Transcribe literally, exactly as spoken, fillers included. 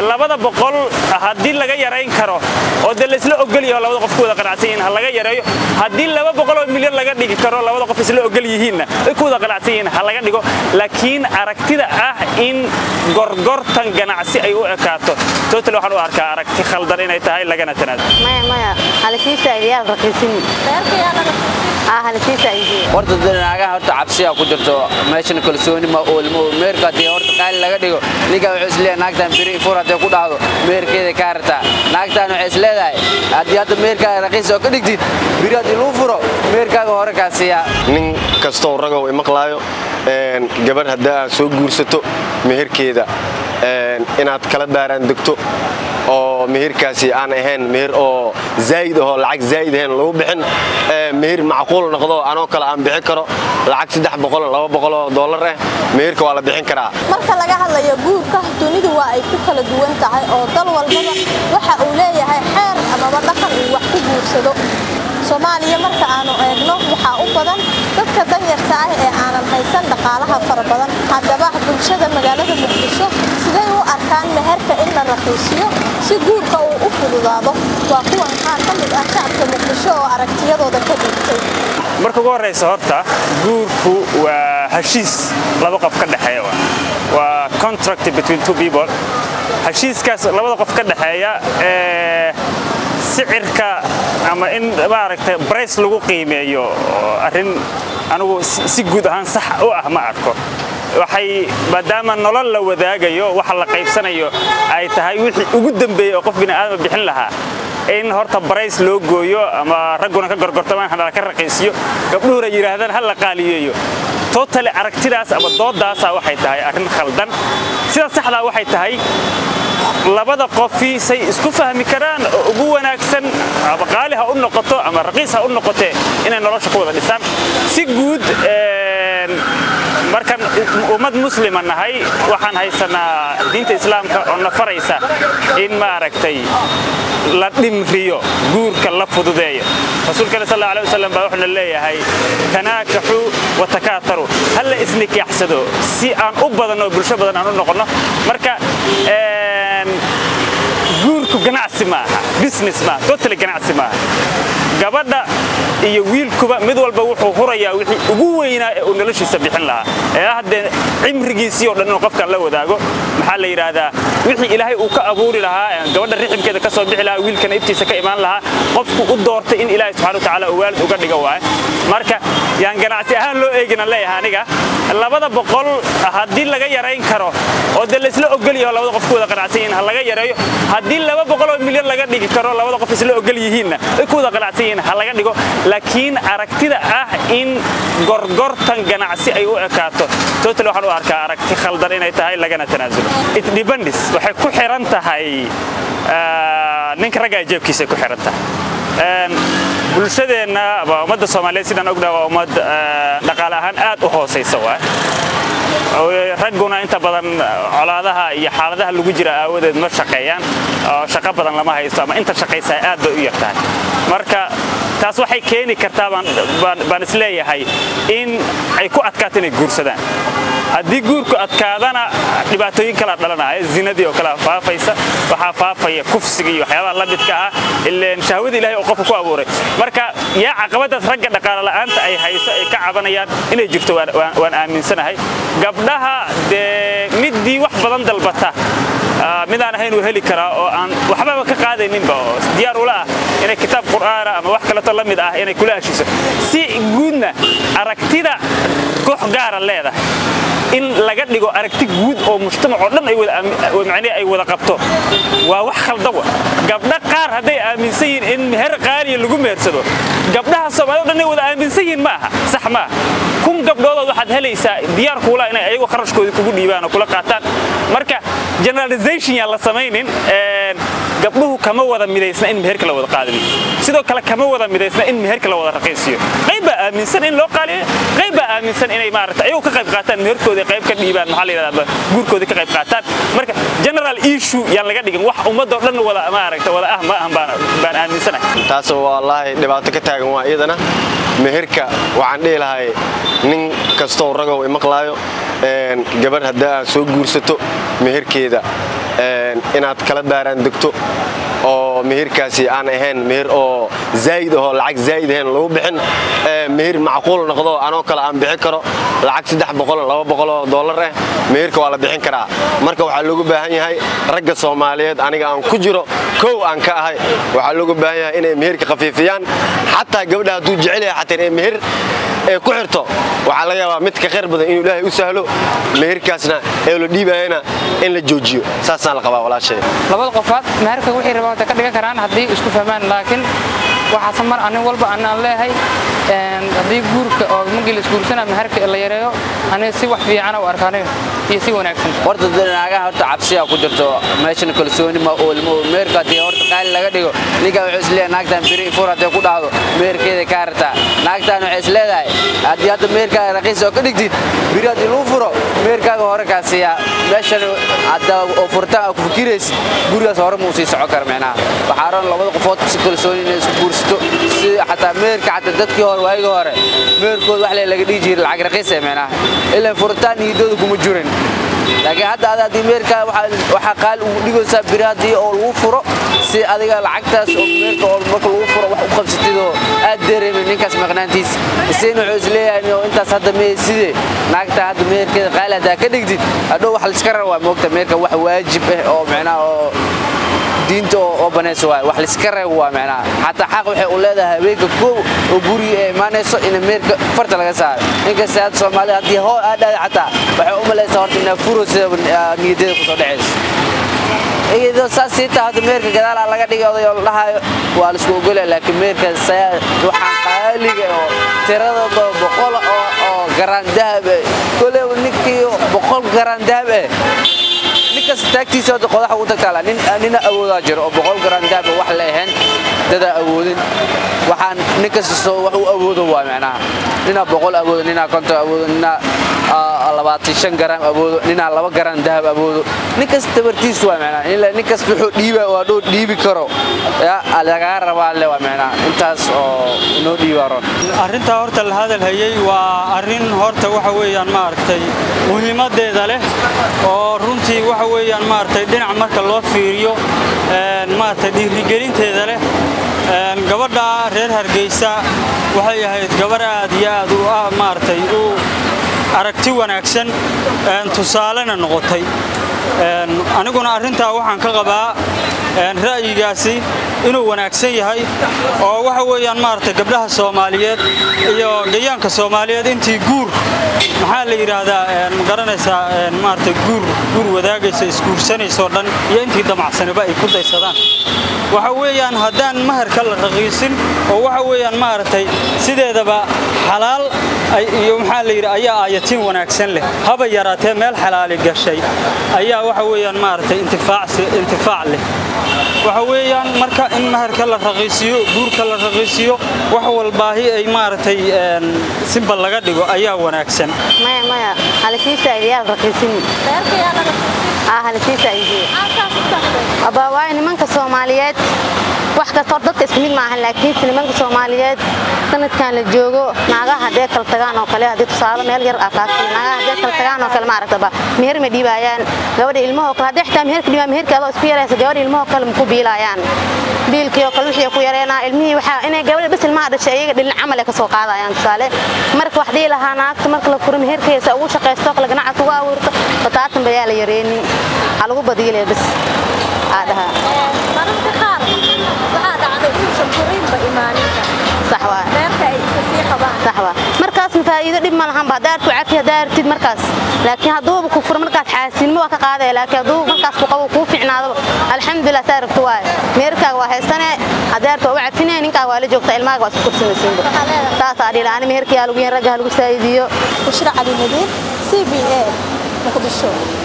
labada boqol haddii laga yarayn karo oo de la isla ogol yahay labada qof wada qanacsan yihiin ha laga yareeyo haddii laba boqol oo milyan laga dhigi karo labada qof isla ogol yihiinna ay ku wada qanacsan yihiin ha laga dhigo laakiin aragtida ah in gorgortan ganacsi ay u ekaato total waxaan u arkaa aragti khaldan inay tahay lagana tanaado maya maya halkiisa ayaal raqiisin ah halkiisa ayay horta dadanaga horta cabsi ku jirto meeshan kalsooni ma oolmo meerka tii horta qaal laga dhigo niga wuxuu isleeyahay naagtan biri furada ku dhacdo meerkeeda kaarta naagtan wuxuu isleeyahay hadii aad meerka raqiis oo ka dhigtid biri hadii loo furo meerkaaga hore ka siiya nin kasto ragow imaqlaayo een gabar hadaa soo guursato meherkeeda een inaad kala daaraan degto oo meherkaasi aan ahayn meher oo zaid oo lacag zaid ahayn loo bixin ee meher macquul noqdo anoo kala aan bixin karo lacag saddex boqol laba boqol oo dollar ah meherka waa la bixin karaa marka laga hadlayo guurka dunidu waa ay ku kala duwan tahay oo dal walba waxa uu leeyahay xeer ama dhaqan uu wax ku guursado Soomaaliya marka aanu eegno waxa u badan dadka danyarta ah ee aanan haysan dhaqaalaha fara badan haddaba bulshada magaalada Muqdisho sidee u arkaan meherka in la raqiisiyo si guurka uu u fududaado waa kuwan qaar ka mid ah shacabka Muqdisho oo aragtiyadooda ka dhigtay marka ugu horeysa horta guurku waa heshiis laba qof ka dhaxeeya waa contract between two people heshiiskaas labada qof ka dhaxeeya ee sicirka ama in maaragtay price lagu qiimeeyo arin anigu si guud ahaan sax u ah ma arko waxay maadaama nolol la wadaagayo waxa la qaybsanayo ay tahay wixii ugu dambeeyay oo qof bini'aadam bixin lahaa in horta price loo gooyo ama raguna ka gorgortamaan hada ka raqiisiyo gabdhuhuna yiraahdaan hal la qaaliyeeyo totally aragtidaas ama doodaas waxay tahay arin khaldan sida saxda waxay tahay labada qofi say isku fahmi karaan ugu wanaagsan ama qaali ha u noqoto ama raqiis ha u noqoto inay nolosha ku wada dhisaan si guud ee markan ummad muslima nahay waxaan haysanaa diinta islaamka oo nafaraysa in ma aragtay la dhimriyo guurka la fududeeyo rasuulka sallallahu alayhi wasallam baa wuxuu leeyahay tanaakaxu wa takaataru hal isnikaxsado si aan u badano bulsho badan aan u noqono marka ee guurku ganacsi maaha business ma totally ganacsi maaha gabadha iyo wiilkuba mid walba wuxuu hurayaa wixii ugu weynaa ee uu noloshiisa bixin lahaa ee hadda cimrigiisii oo dhan uu qofka la wadaago maxaa la yiraahdaa wixii ilaahay uu ka abuuri lahaa gabadha riximkeeda ka soo bixi lahaa wiilkana ibtiisa ka imaan lahaa qofku u doortay in ilaahay subhanahu wa ta'ala uu waalid uga dhigo waay marka yaan ganacsi ahaan loo eegina leeyahay aniga labada boqol haddii laga yarayn karo oo de la isla ogol yahay labada qof wada qanacsan yihiin ha laga yareeyo haddii laba boqol oo milyan laga dhigi karo labada qof isla ogol yihiinna ay ku wada qanacsan yihiin ha laga dhigo laakiin aragtida ah in gorgortan ganacsi ay u ekaato total waxaan u arkaa aragti khaldan inay tahay lagana tanaasulo it depends waxay ku xiran tahay ninka ragga jeebkiisa ku xiran tahay een bulshadeena ama ummadda Soomaaliyeed sidaan ognahay waa ummad dhaqaale ahaan aad u hooseysa waa raguna inta badan colaadaha iyo xaaladaha lagu jira aawadeed ma shaqeeyaan oo shaqo badan lama haysto ama inta shaqeysa aad bay u yartahay marka taas waxay keeni kartaa baan isleeyahay in ay ku adkaato inay guursadaan haddii guurku adkaadana dhibaatooyin kala dhalanaya zinadii oo kala faafaysa waxa faafaya kufsiga iyo waxyaabaha la midka ah ilaa shahwada ilaahay oo qofku ku abuuray marka yaa caqabadaas ragga dhaqaale la'aanta ay hayso ay ka cabanayaan inay jirto waan aaminsanahay gabdhaha de midii wax badan dalbata midaan ahayn uu heli karaa oo aan waxba ka qaadayninba oo diyaar u leh inay kitaab quraan ama wax kale la mid ah inay kula heshiiso si guudna aragtida koox gaar ah leedahay in laga dhigo aragti guud oo mujtamac oo dhan ay wada macne ay wada qabto waa wax khaldan gabdha qaar haday aaminsan yihiin in meher qaali lagu meersado gabdhaha Soomaaliyeed dhan ay wada aaminsan yihiin maaha sax ma kun gabdhood waxaad helaysaa diyaar kuula inay ayagu qarashkooda kugu dhiibaan oo kula qaataan marka generalization ya la sameeynin ee gabdhuhu kama wada midaysna in meherka la wada qaadin sidoo kale kama wada midaysna in meherka la wada raqiisiyo qayb baa aaminsan in loo qaaliyo qayb baa aaminsan inay maaragtay ayagu ka qayb qaataan meherkooda qayb ka dhiibaan maxaa la yiraahdaa guurkooda ka qayb qaataan marka general issue yaan laga dhigin wax ummadda dhan wada maaragtay wada ah ma baan baan aaminsanahay taas wallahi dhibaato ka taagan waa iyadana meherka waxaan dhihi lahay nin kastoo ragow imaqlaayo een gabar hadda soo guursato meherkeeda een inaad kala daaraan degto oo meherkaasi aan ahayn meher oo zaid oo lacag zaid ahayn lagu bixin ee meher macquul noqdo anoo kala aan bixin karo lacag saddex boqol laba boqol oo dollar ah meherka waa la bixin karaa marka waxa loogu baahan yahay ragga Soomaaliyeed aniga aan ku jiro koow aan ka ahay waxa loogu baahan yahay inay meherka khafiifiyaan hatta gabadha haduu jecel yahay hatta inay meher ee ku xirto waxa laga yaabaa mid ka khayr badan inuu Ilaahay u sahlo meherkaasna ee loo dhiibayna in la joojiyo saasaan la qabaa walaashay labada qofaad meherka wixii rabaan ka dhigan karaan hadii isku fahmaan laakiin waxa samar anin walba aan leeyahay een hadii guurka oo magil iskuursana meherka la yareeyo aniga si wax fiican u arkaanayo iyo si wanaagsan horta dadanaga horta cabsi ku jirto meeshan kalsooni ma oolmo meherka hadii horta qaali laga dhigo ninka wuxuu isleeyahay naagtan biri fur hadii ku dhacdo meherkeeda ka harta naagtan waxay isleedahay hadii hadda meherka raqiis oo ka dhigtid biri hadii loo furo meherkaaga hore ka siiya meeshan hadda oo furta ku fikiraysid gurigaas hore ma sii socon kar macnaha waxa ran labada qofood si kalsooni inay isku guursato si hatta meherka hatta dadkii hore waayga hore meherkood wax laga dhigi jiray lacag raqiis ah macnaha ilaa furtaan niidooda kuma jirin laakiin hadda hadii meherka waxa qaal uu dhigaysa biri hadii oo lagu furo si adiga lacagtaas oo meherka oo marka lagu furo wax u qabsatido aad dareemay ninkaas maqnaantiis iseen wuxuu isleeyahay intaas hadda meesidee naagta hadda meherkeeda qaal hadda ka dhigtid hadhow wax la iska rabaa moogta meherka wax waajib ah oo macnaha oo diinta oo banayso waay wax la iska reebo waa macnaha hatta xaq waxay u leedahay haweenka koow oo guri ee imaanayso in meherka farta laga saaro ninka saad Soomaaliya hadii hoo aad hatta waxay u malaysaa horta in furusada niyadeeda ku soo dhacayso iyadoo saasita hadda meherka gadaal laga dhigay oo lahayo waa la isku ogolay laakiin meherka waxaan qaaliga oo tirada boqol oo oo garan dahab kale ninkii boqol garan dahab ninka taagtiisa oo qodaxa u tagtala nin nina awooda jiro oo boqol garan dahab wax la ahayn dada awoodin waxaan ninka soo wax u awoodo waa macnaha nina boqol awoodo nina konton awoodo nina labaatan iyo shan garan awoodo nina laba garan dahab awoodo ninka tabartiis waa macnaha in ninka wuxuu dhiiba oo dhow dhiibi karo ya laga rabaa le waa macnaha intaas oo noo dhiibaro arinta horta la hadal hayay waa arin horta waxa weeyaan ma aragtay muhiimadeeda leh oo runtii waxa weeyaan ma aragtay dhinac marka loo fiiriyo een ma aragtay dhiirigelinteeda leh een gabadha reer Hargeysa waxay ahayd gabar aad iyo aad u ah ma aragtay u aragti wanaagsan een tusaalena noqotay een aniguna arinta waxaan ka qabaa een ra'yigaasi inuu wanaagsan yahay oo waxa weeyaan ma aragtay gabdhaha Soomaaliyeed iyo gayaanka Soomaaliyeed intii guur maxaa la yiraahdaa een garanaysa een ma aragtay guur guur wadaagaysa iskuursanayso dhan iyo intii damacsanaba ay ku daysadaan waxa weeyaan hadaan maharka la raqiisin oo waxa weeyaan ma aragtay sideedaba xalaal ay iyo maxaa la yiraahdaa ayaa aayatiin wanaagsan leh haba yaraatee meel xalaal gashay ayaa waxa weeyaan ma aragtay intifaac intifaac leh waxa weeyaan marka in maharka la raqiisiyo guurka la raqiisiyo wax walbaahi ay ma aragtay een simba laga dhigo ayaa wanaagsan maya maya halkiisa iyaal raqiisin reerka yaa laga ah halkiisa iyaal aba waa nimanka Soomaaliyeed wax ka soo dadka isku mid ma ahan laakiin nimanka Soomaaliyeed sanadkan la joogo naagaha hadee kala tagaan oo kale hadii tusaale meel yar aakaasi naagaha hadee kala tagaan oo kale ma aragtaba meher ma dhiibayaan gabadha ilmaha kale hadii xitaa meherka dhiibaa meherka adoo isku yaraysa gabadha ilmaha kale ma ku biilayaan biilkii oo kale wixii ku yareena ilmihii waxa inay gabadha bas ilmaha dhashay ayaga dhinac amal ay ka soo qaadayaan tusaale marka wax dhii lahaa naagta marka la furo meherkeesa ugu shaqeysto kala ganacsi uga awoorto bataatan bayaa la yareeyay hal ugu badiyay bas aadaha mararka qaar waxa dhacday in sanfuriin ba imaaninka صح waa reerka ay isii qabaan صح waa markaas faa'iido dhib ma lahan baadaar ku cafiya daartid markaas laakiin haduu ku furo markaas xaasinimo waa ka qaaday laakiin haduu markaas ku qabo ku fiicnaado alxamdulillah saarto waa meerkaaga waa haysane hadaarto waa cafinay ninka waa la joogta ilmaaga waa isku kursanaysiin saas aad ilaahay meherkii lagu yeen ragaha lagu saayidiyo bushra cali nadiif C B A muqdisho